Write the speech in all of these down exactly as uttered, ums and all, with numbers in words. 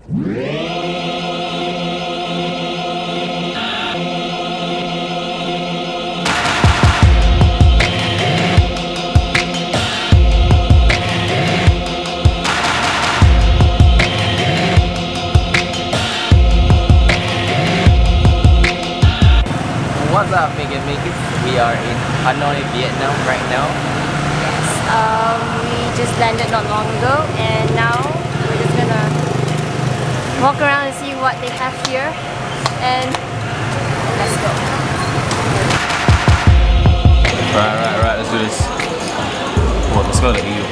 What's up, Mega Makers? We are in Hanoi, Vietnam right now. Yes, um, we just landed not long ago, and now we're just gonna walk around and see what they have here, and let's go. Right, right, right, let's do this. Oh, I can smell the eel.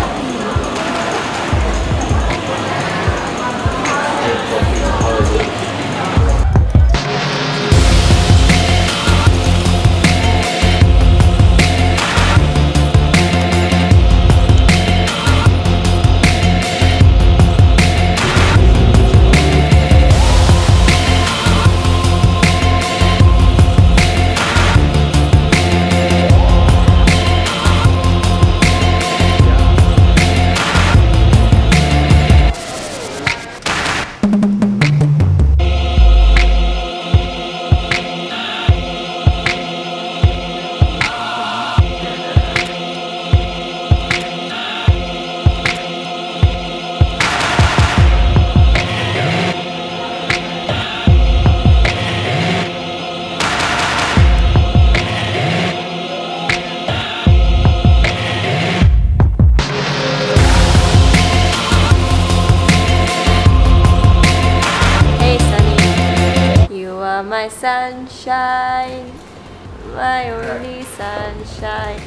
My sunshine, my only sunshine.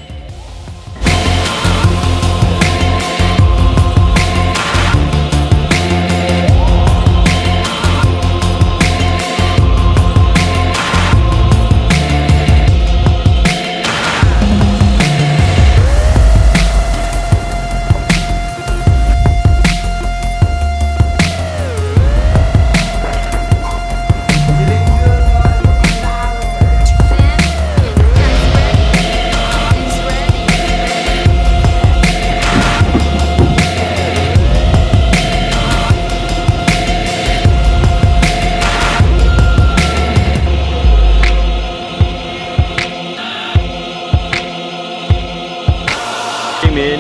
In.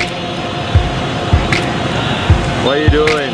What are you doing?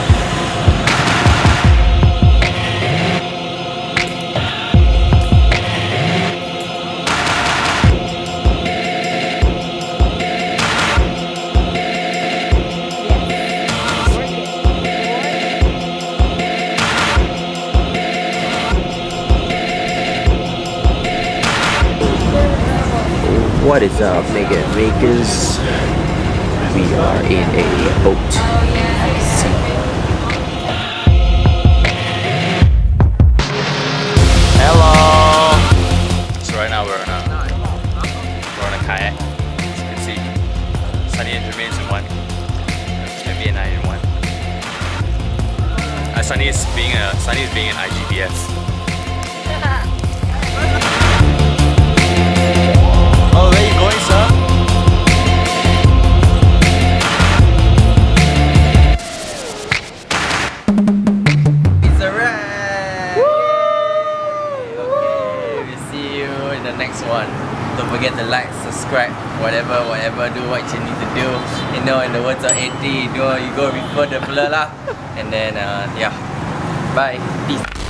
What is up, Mega Makers? We are in a boat. See. Hello! So right now we're on a, we're on a kayak. As you can see, Sunny and Jermaine's in one. Maybe and I in one. Uh, Sunny is being a Sunny is being an I G P S. Oh, where you going, sir? It's a wrap! Okay, we'll see you in the next one. Don't forget to like, subscribe, whatever, whatever, do what you need to do. You know, in the words of eighty, you know, you go refer the blur lah. And then, uh, yeah. Bye. Peace.